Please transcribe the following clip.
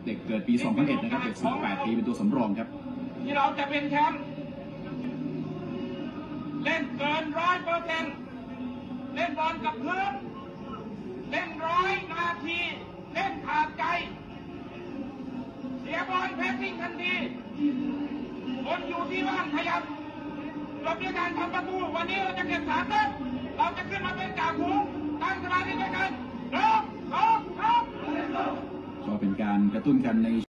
เด็กเกิดปี2001นะครับเด็ก18 ปีเป็นตัวสำรองครับที่เราจะเป็นแชมป์เล่นเกิน100%เล่นบอลกับพื้นเล่น100 นาทีเล่นขาดใจเสียบอลแพสซิ่งทันทีคนอยู่ที่ว่างขยับจบด้วยการทำประตูวันนี้เราจะเก็บ3 แต้มเราจะขึ้นมาเป็นจ่าฝูงตั้งสมาธิด้วยกัน1 2 3 ก็เป็นการกระตุ้นกันใน